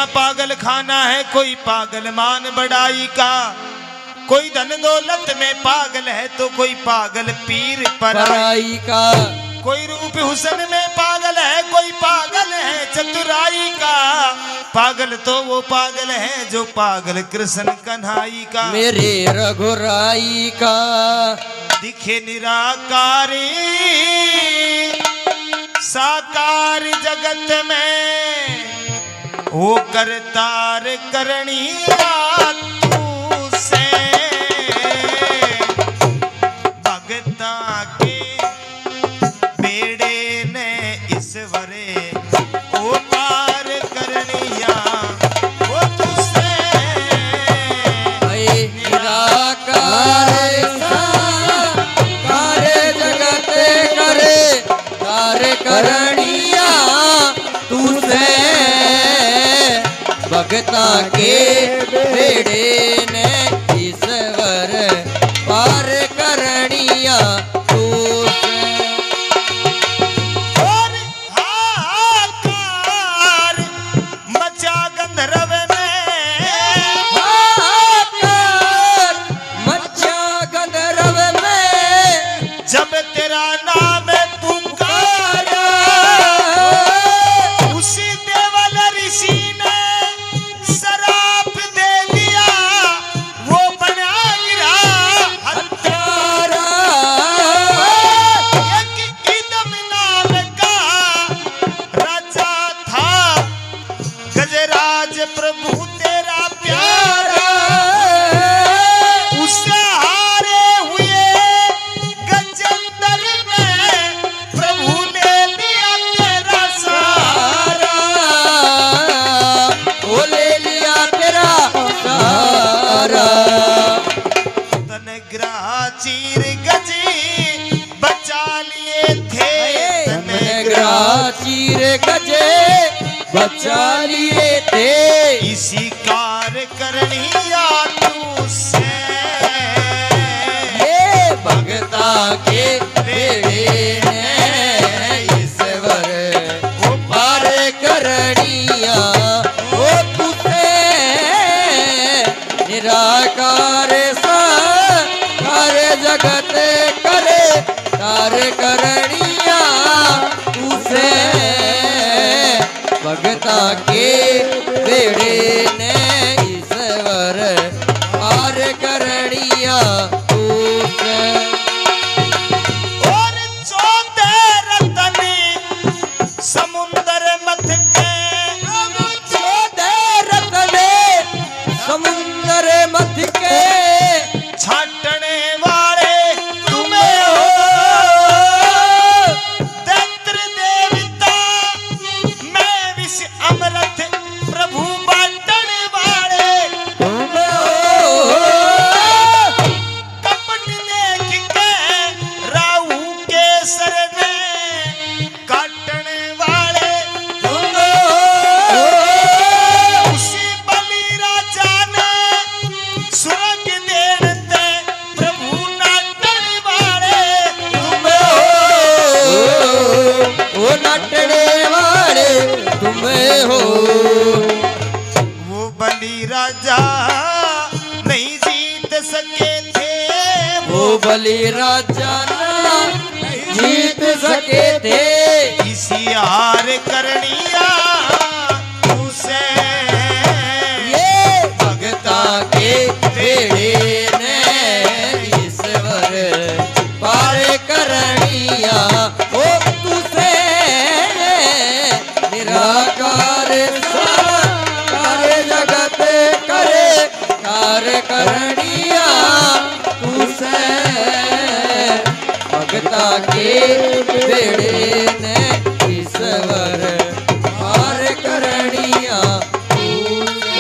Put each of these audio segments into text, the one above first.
दुनिया पागल खाना है, कोई पागल मान बड़ाई का, कोई धन दौलत में पागल है तो कोई पागल पीर पराई का, कोई रूप हुस्न में पागल है, कोई पागल है चतुराई का, पागल तो वो पागल है जो पागल कृष्ण कन्हाई का, मेरे रघुराई का। दिखे निराकारी साकार जगत में, वो करतार करनिया तू से, भगता के बेड़े ने ईश्वरे वो पार करनिया वो तुझसे। निराकार करनिया तुझसे, भगता के बेड़े ने ईश्वर पार करनिया तुझसे। और हाहाकार मचा गंधर्व में, हाहाकार मचा गंधर्व में, जब तेरा नाम प्रभु तेरा प्यारा, उससे हारे हुए गजेंद्र ने प्रभु ले लिया तेरा सहारा, वो ले लिया तेरा सहारा। तनग्रह चीर गजे बचा लिए थे, तनग्रह चीर गजे बचा लिए थे, इसी कार करनिया तुझसे, ये भगता के बेड़े ने ईश्वर वो पार करनिया वो तुझसे। निराकार साकार जगत करे कार्य करनिया तुझसे, भगता के बेड़े ने ईश्वर पार करनिया तुझसे। और चौथे रतन समुंदर मथ के, चौथे रतन समुंदर मथ के, छाटने वाले तुम्हें हो, दैत्र देवता मैं विष अमृत प्रभु बांटन वाले तुम हो, कपट देख के राहु के सर में काटने वाले तुम हो, उसी बलि राजा ने स्वर्ग देते प्रभु नाटन वाले तुम हो, वो नाटने वाले तुम हो। वो बलि राजा नहीं जीत सके थे, वो बलि राजा ना जीत सके थे, इसी हार करनिया तुझसे, ये भगता के बेड़े ने ईश्वर पार करनिया वो तुझसे। निराकार साकार जगत करे कार्य करनिया तुझसे, भगता के बेड़े ने ईश्वर पार करनिया तुझसे।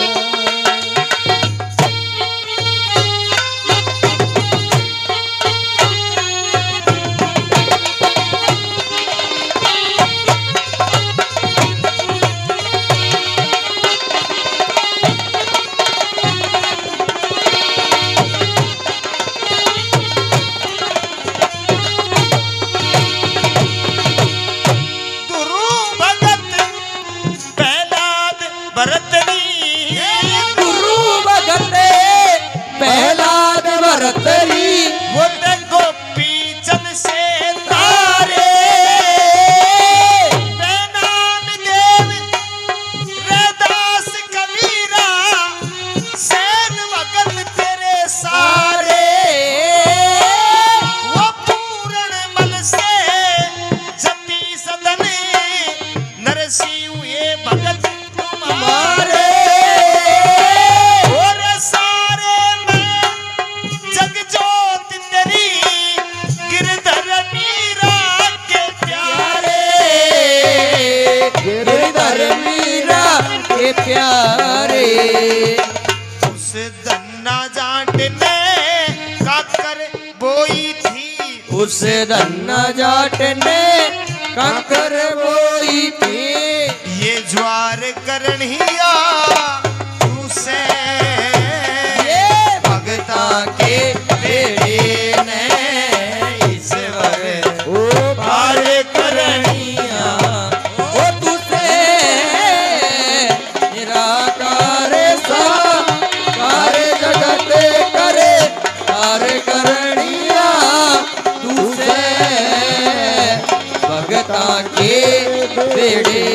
प्यारे। उस धन्ना जाट ने काकर बोई थी, उस धन्ना जाट ने काकर बोई थी। ये ज्वार करनिया तू से ये भगता के बेड़े ने ईश्वर ओ पार करनिया ओ तुझसे निराकार सा कार्य जगत करे पार करनिया तुझसे भगता के बेड़े